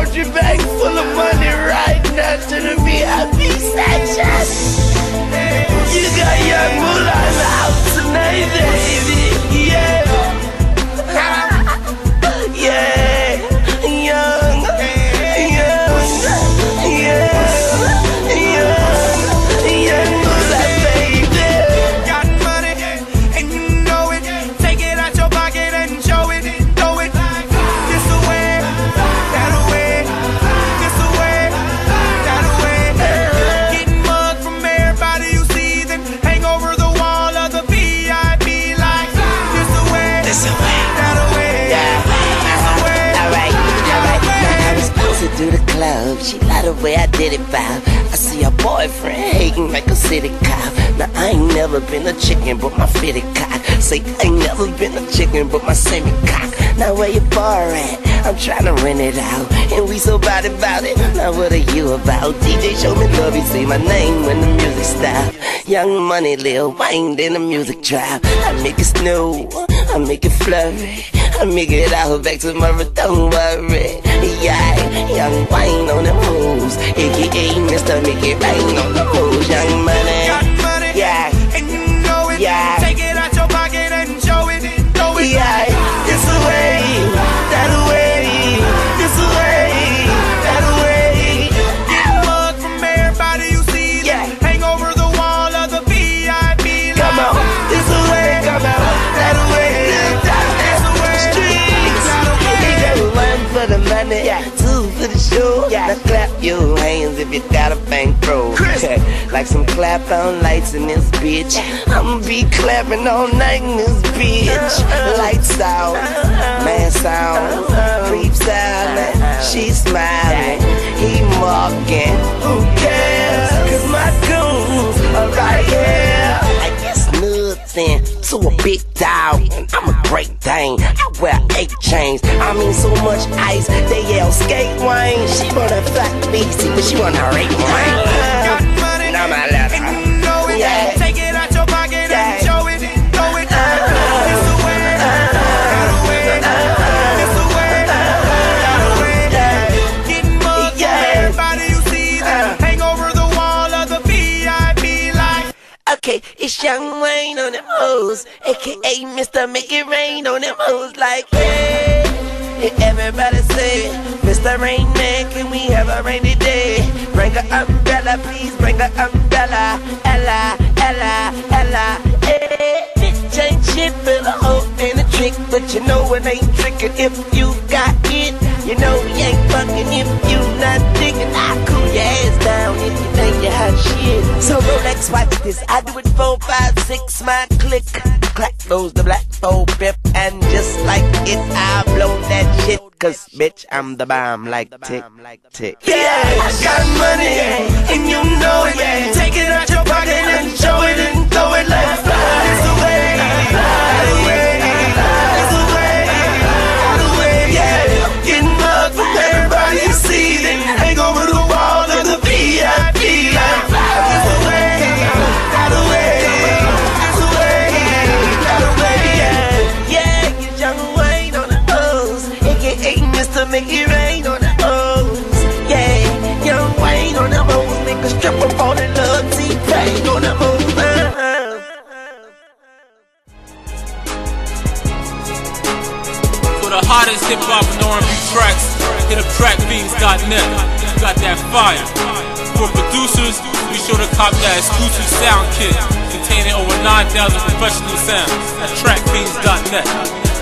laundry bag full of money right now to the VIP section. You got Young Mula in the house tonight, baby. Yeah. Yeah. Young Mula, baby. Got money, and you know it. Take it out your pocket and show it. Throw it. This away, that away. This away, that away. Getting mugged from everybody you see, then hang over the wall of the VIP like this away, that away. I was supposed to do the club. She liked the way I did it, Bob. I see her boyfriend hating like a city cop. Now I ain't never been a chicken, but my fitty cock. Say I ain't never been a chicken, but my semi cock. Now where your bar at? I'm trying to rent it out, and we so bad about it. Now what are you about? DJ show me love, you say my name when the music stop. Young Money, Lil Wayne, then the music drop. I make it snow, I make it flurry, I make it out back tomorrow, don't worry. Yeah, Young Wayne on the moves, aka Mr. Make It Rain on the moves. Young Money, Got money, yeah, and you know it. yeah. Take it out your pocket and show it. Throw it. Yeah, this away, that away, this away, that away. Get mugged from everybody you see. Yeah. Hang over the wall of the VIP. Come on, this away, come on, that away. Streets, you got one for the money, two for the show. Now clap your hands if you got a bankroll. Like some clap on lights in this bitch. I'ma be clapping all night in this bitch. Lights out, mask out, creeps out, man. She smiling, he mocking. Who cares? Cause my goons are right here. I guess nothing to a big dog. I'm a great thing. I wear 8 chains. I mean so much ice. They yell skate Wayne. She wanna fuck me, see, but she wanna rape Wayne. Got money, Now my letter. and you know it. Yeah. Take it out your pocket Yeah. and show it. Throw it. This away, that away. This away, that away. Getting mugged from everybody you see. Then hang over the wall of the VIP like. Okay, it's Young Wayne on them hoes, aka Mr. Make It Rain on them hoes. Like, hey, everybody say, Mr. Rain Man, can we have a rainy day? Bring an umbrella, please bring an umbrella. Ella, Ella, Ella, hey. Bitch ain't shit, but a hoe ain't a trick. But you know it ain't trickin' if you got it. You know you ain't fucking if you not digging. I cool your ass down if you think you hot shit. So Rolex, watch this. I do it 4, 5, 6, my click. Clack goes the black 4-5, and just like it, I blow that shit. Cause bitch, I'm the bomb like tick, tick. Yeah, I got money, and you know it. Take it out your pocket and show it and throw it like fly. This away, that away, this away, that away. Yeah, getting mugged from everybody you see. Then hang over the wall of the VIP like fly. This away, that away, this away, that away. Yeah, get Young Wayne on the hoes, aka Mr. Make It Rain on the hoes. Yeah, Young Wayne on the hoes, nigga strip up all the love, T-Pain on the hoes. For the hottest hip-hop and R&B tracks, hit up trackbeats.net. You got that fire. For producers, be sure to cop that exclusive sound kit containing over 9,000 professional sounds at trackbeats.net.